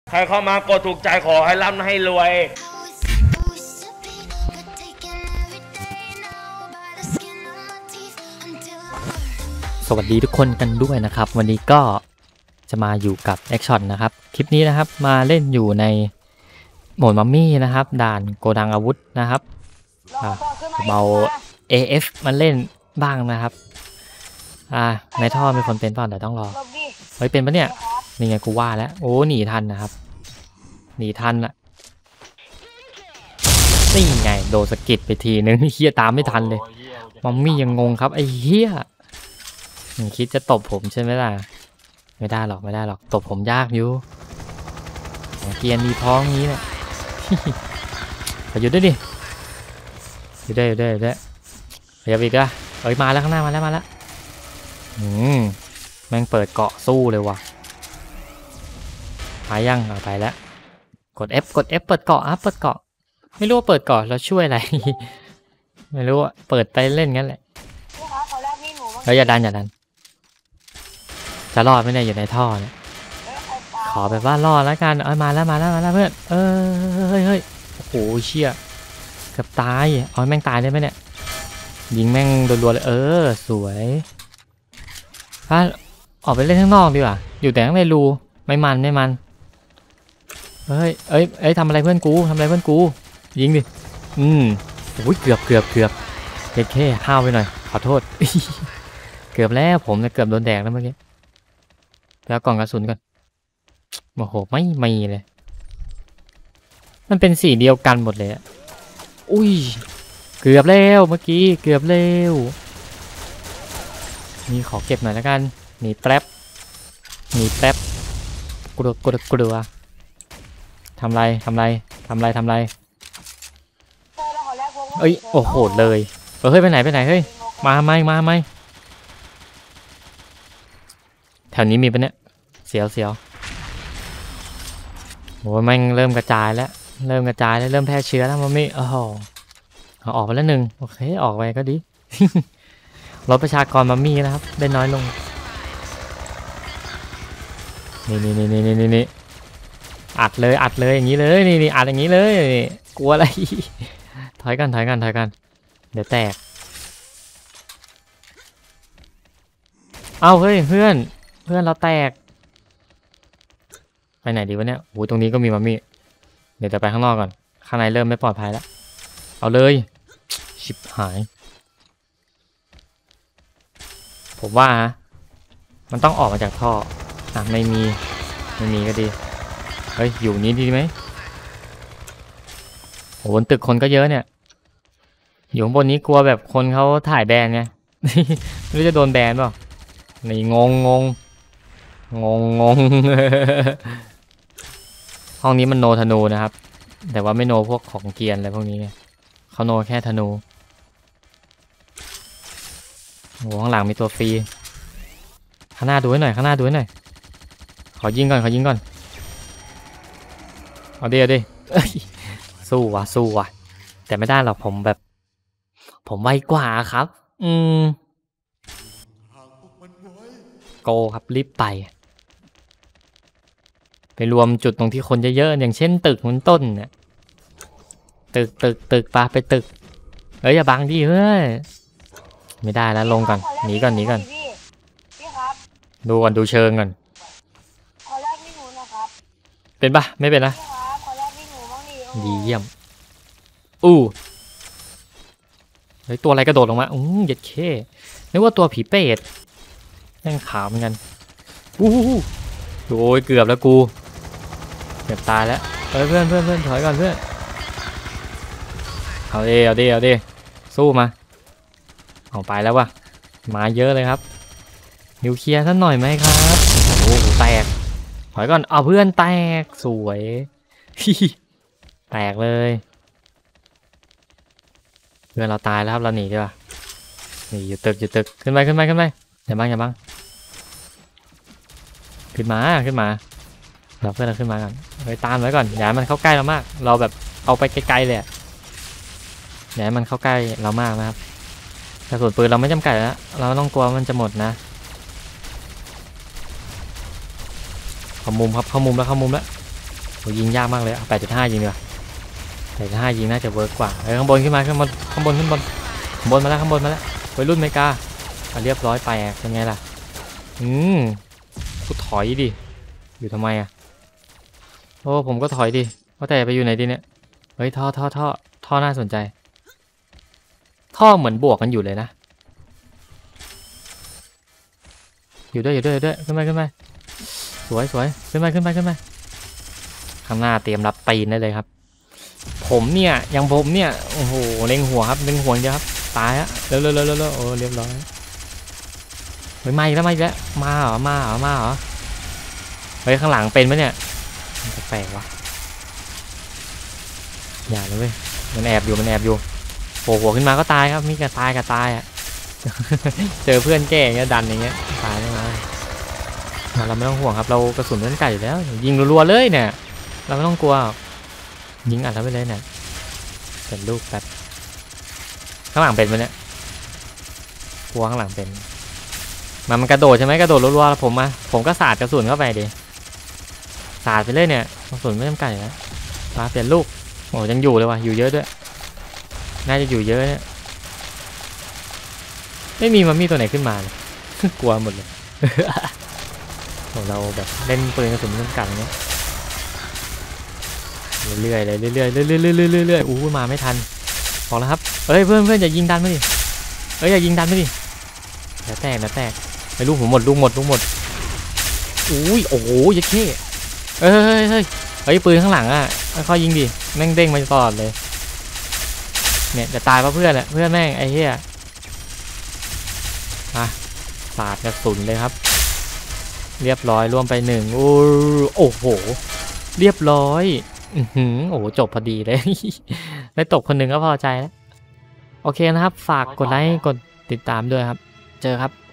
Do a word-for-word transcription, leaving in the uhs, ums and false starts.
ใครเข้ามากดถูกใจขอให้ร่ำให้รวยสวัสดีทุกคนกันด้วยนะครับวันนี้ก็จะมาอยู่กับแอคชั่นนะครับคลิปนี้นะครับมาเล่นอยู่ในโหมดมัมมี่นะครับด่านโกดังอาวุธนะครับเบา เอ เอฟ มันเล่นบ้างนะครับอ่าในท่อมีคนเป็นตอนแต่ต้องรอเฮ้ยเป็นปะเนี่ยนี่ไงกูว่าแล้วโอ้หนีทันนะครับหนีทันละนี่ไงโดนสกิดไปทีนึงเฮียตามไม่ทันเลยมัมมี่ยังงงครับไอ้เฮียคิดจะตบผมใช่ไหมล่ะไม่ได้หรอกไม่ได้หรอกตบผมยากอยู่เกียร์มีท้องนี้เนี่ยไปหยุดด้วยดิหยุดได้หยุดได้หยุดได้พยายามอีกอ่ะเอ้ยมาแล้วข้างหน้ามาแล้วมาแล้วอืมแม่งเปิดเกาะสู้เลยว่ะหายยังเอาไปแล้วกด F กด F เปิดเกาะอ่ะเปิดเกาะไม่รู้ว่าเปิดเกาะแล้วช่วยอะไรไม่รู้ว่าเปิดไปเล่นงั้นแหละเฮ้ยอย่าดันอย่าดันจะรอดไม่ได้อยู่ในท่อเนี่ยขอแบบว่ารอดแล้วกันเอ้ยมาแล้วมาแล้วมาแล้วเพื่อนเออเฮ้ยเฮ้ยโอ้โหเชี่ยเกือบตายเอาแม่งตายได้ไหมเนี่ยยิงแม่งรัวๆเลยเออสวยถ้าออกไปเล่นข้างนอกดีกว่าอยู่แต่ข้างในรูไม่มันไม่มันเฮ้ยเอ้ยเอ้ยทำอะไรเพื่อนกูทำอะไรเพื่อนกูยิงดิอืมโอ้ยเกือบเกือบเกือบแค่แค่ห้าวไปหน่อยขอโทษเกือบแล้วผมเนี่ยเกือบโดนแดกแล้วเมื่อกี้แล้วกล่องกระสุนก่อนโอ้โหไม่มีเลยมันเป็นสีเดียวกันหมดเลยอะอุ้ยเกือบแล้วเมื่อกี้เกือบแล้วนี่ขอเก็บหน่อยแล้วกันหนีแป๊บหนีแป๊บกลัวกลัวกลัวทำไรทำไรทำไรทำไรเอ้ยโอ้โหเลยเฮ้ยไปไหนไปไหนเฮ้ยมาไหมมาไหมแถวนี้มีปะเนี่ยเสียวเสียวโอ้ยแม่งเริ่มกระจายแล้วเริ่มกระจายแล้วเริ่มแพร่เชื้อแล้วมันไม่โอ้โหเอาออกไปแล้วหนึ่งโอเคออกไปก็ดี ลดประชากรมัมมี่นะครับได้น้อยลงนี่นี่นี่นี่นี่นี่อัดเลยอัดเลยอย่างนี้เลยนี่นี่อัดอย่างนี้เลยกลัวอะไร ถอยกันถอยกันถอยกันเดี๋ยวแตกเอ้าเฮ้ยเพื่อนเพื่อนเราแตกไปไหนดีวะเนี่ยโอ้ยตรงนี้ก็มีมัมมี่เดี๋ยวจะไปข้างนอกก่อนข้างในเริ่มไม่ปลอดภัยแล้วเอาเลยชิบหายผมว่าฮะมันต้องออกมาจากท่ออ่ะไม่มีไม่มีก็ดีเฮ้ยอยู่นี้ดีไหมโหบนตึกคนก็เยอะเนี่ยอยู่ข้างบนนี้กลัวแบบคนเขาถ่ายแบนไง ไม่รู้จะโดนแบนเปล่านี่งงงงงงงง ห้องนี้มันโนธนูนะครับแต่ว่าไม่โนพวกของเกียร์อะไรพวกนี้เขาโนแค่ธนูโอ้ข้างหลังมีตัวฟรีข้างหน้าดูให้หน่อยข้างหน้าดูให้หน่อยขอยิงก่อนขอยิงก่อนเอาดิเอาดิสู้ว่ะสู้ว่ะแต่ไม่ได้หรอกผมแบบผมไวกว่าครับอืมโกครับรีบไปไปรวมจุดตรงที่คนเยอะๆอย่างเช่นตึกมันต้นเนี่ยตึกตึกตึกปะไปตึกเอ้ยอย่าบังดิเฮ้ยไม่ได้แล้วลงก่อนหนีก่อนหนีก่อนดูก่อนดูเชิงก่อนเป็นปะไม่เป็นนะดีเยี่ยมอู้เฮ้ยตัวอะไรกระโดดลงมาอู้เย็ดเข้นึกว่าตัวผีเป็ดแม่งขาวเหมือนกันอู้โอ้ยเกือบแล้วกูเกือบตายแล้วเฮ้ยเพื่อนเพื่อนเพื่อนถอยก่อนเพื่อนเอาดิเอาดิเอาดิสู้มาเอาไปแล้ววะมาเยอะเลยครับนิวเคลียร์ท่านหน่อยไหมครับโอ้โหแตกถอยก่อนเอาเพื่อนแตกสวยแตกเลยเพื่อนเราตายแล้วครับเราหนีดีกว่าหนีอยู่ตึกอยู่ตึกขึ้นไปขึ้นไปขึ้นไปอย่าบังอย่าบังขึ้นมาขึ้นมาเราเพื่อนเราขึ้นมาก่อนไปตามไว้ก่อนอย่ามันเข้าใกล้เรามากเราแบบเอาไปไกลๆเลยอย่ามันเข้าใกล้เรามากนะครับกระสุนปืนเราไม่จำกัดแล้วเราต้องกลัวมันจะหมดนะเข้ามุมครับเข้ามุมแล้วเข้ามุมแล้วโหยิงยากมากเลยเอาแปดจุดห้ายิงดีกว่าแปดจุดห้ายิงน่าจะเวิร์กกว่าเอ้ยข้างบนขึ้นมาข้างบนข้างบนข้างบนข้างบนมาแล้วข้างบนมาแล้ววัยรุ่นเมกาเรียบร้อยไปเป็นไงล่ะอืมกูถอยดิอยู่ทำไมอ่ะโอ้ผมก็ถอยดิว่าแต่ไปอยู่ไหนดิเนี่ยเฮ้ยท่อท่อท่อท่อน่าสนใจท่อเหมือนบวกกันอยู่เลยนะอยู่ด้วยอยู่ด้วยอยู่ด้วยขึ้นไปขึ้นไปสวยสวยขึ้นไปขึ้นไปขึ้นไปข้างหน้าเตรียมรับตีนได้เลยครับผมเนี่ยอย่างผมเนี่ยโอ้โหเล็งหัวครับเล็งหัวเดียวครับตายฮะเร็วเร็วเร็วเร็วโอ้เรียบร้อยเฮ้ยมาอีกแล้วมาอีกแล้วมาเหรอมาเหรอมาเหรอเฮ้ยข้างหลังเป็นไหมเนี่ยแปลกๆวะอย่าเลยเว้ยมันแอบอยู่มันแอบอยู่โผล่หัวขึ้นมาก็ตายครับมีกระตายกระตายอ่ะ เจอเพื่อนแก่เงี้ยดันอย่างเงี้ยตายไม่มาเราไม่ต้องห่วงครับเรากระสุนเล่นไก่อยู่แล้วยิงรัวๆเลยเนี่ยเราไม่ต้องกลัวยิงอัดแล้วไปเลยเนี่ยเป็นลูกแบบข้างหลังเป็นไหมเนี่ยกลัวข้างหลังเป็นมันมันกระโดดใช่ไหมกระโดดรัวๆผมมาผมก็สาดกระสุนเข้าไปดิสาดไปเลยเนี่ยกระสุนไม่จำกัดนะมาเปลี่ยนลูกโอ้ยังอยู่เลยว่ะอยู่เยอะด้วยน่าจะอยู่เยอะเนี่ยไม่มีมันมีตัวไหนขึ้นมาเลย กลัวหมดเลย เราแบบเล่นปืนกระสุนไม่จำกัดอย่างเงี้ยเรื่อยๆเลยเรื่อยๆเรื่อยๆเรื่อยๆเรื่อยๆอู้มาไม่ทันบอกแล้วครับเอ้ยเพื่อนเพื่อนอย่ายิงดันมาดิเอ้ยอย่ายิงดันมาดิแล้วแตกแล้วแตกไอ้ลูกผมหมดลูกหมดลูกหมดอุ้ยโอ้โหยัดเข้เฮ้ยเฮ้ยเฮ้ยเฮ้ยปืนข้างหลังอ่ะค่อยยิงดิแม่งเด้งมาตลอดเลยเนี่ยจะตายเพราะเพื่อนแหละเพื่อนแม่งไอ้เหี้ยมาสาดกระสุนเลยครับเรียบร้อยรวมไปหนึ่งโอ้โหเรียบร้อยอือหือโอ้จบพอดีเลย ได้ตกคนหนึ่งก็พอใจแล้วโอเคนะครับฝากกดไลค์กดติดตามด้วยครับเจอครับ